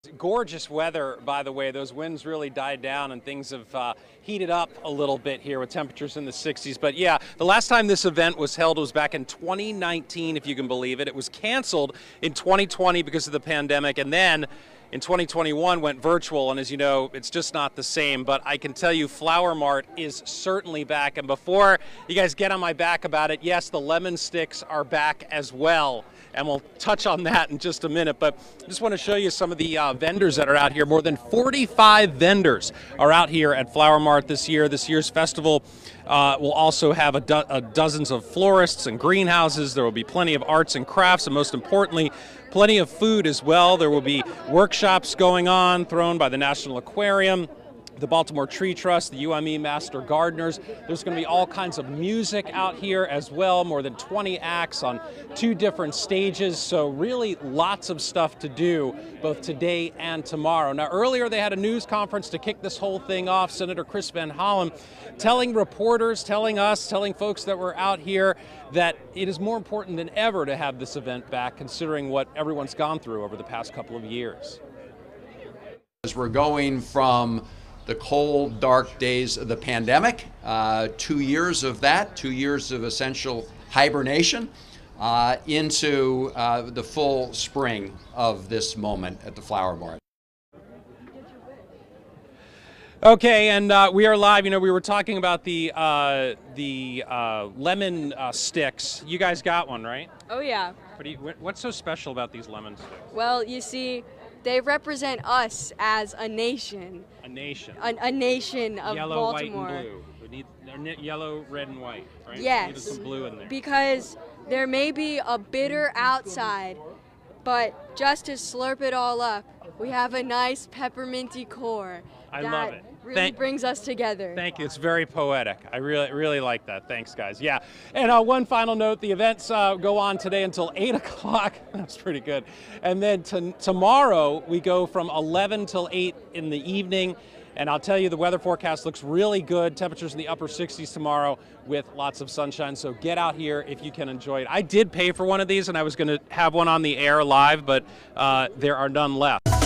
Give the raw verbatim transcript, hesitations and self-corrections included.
Gorgeous weather, by the way. Those winds really died down and things have uh, heated up a little bit here with temperatures in the sixties. But yeah, the last time this event was held was back in twenty nineteen, if you can believe it. It was canceled in twenty twenty because of the pandemic, and then in twenty twenty-one went virtual, and as you know, it's just not the same. But I can tell you Flower Mart is certainly back. And before you guys get on my back about it, yes, the lemon sticks are back as well. And we'll touch on that in just a minute. But I just want to show you some of the uh, vendors that are out here. More than forty-five vendors are out here at Flower Mart this year. This year's festival uh, will also have a, do a dozens of florists and greenhouses. There will be plenty of arts and crafts, and most importantly, plenty of food as well. There will be workshops going on, thrown by the National Aquarium, the Baltimore Tree Trust, the U M E Master Gardeners. There's going to be all kinds of music out here as well, more than twenty acts on two different stages, so really lots of stuff to do both today and tomorrow. Now, earlier they had a news conference to kick this whole thing off. Senator Chris Van Hollen telling reporters, telling us, telling folks that were out here that it is more important than ever to have this event back, considering what everyone's gone through over the past couple of years. As we're going from the cold, dark days of the pandemic, uh, two years of that, two years of essential hibernation, uh, into uh, the full spring of this moment at the Flower Mart. Okay, and uh, we are live. You know, we were talking about the uh, the uh, lemon uh, sticks. You guys got one, right? Oh yeah. What do you, what's so special about these lemon sticks? Well, you see, they represent us as a nation. A nation. A, a nation of yellow, Baltimore. white, and blue. We need they're yellow, red, and white, right? Yes. We need some blue in there. Because there may be a bitter outside, but just to slurp it all up, we have a nice pepperminty core. I that love it. Really Thank, brings us together. Thank you. It's very poetic. I really, really like that. Thanks, guys. Yeah. And uh, one final note: the events uh, go on today until eight o'clock. That's pretty good. And then to, tomorrow we go from eleven till eight in the evening. And I'll tell you, the weather forecast looks really good. Temperatures in the upper sixties tomorrow with lots of sunshine. So get out here if you can enjoy it. I did pay for one of these, and I was going to have one on the air live, but uh, there are none left.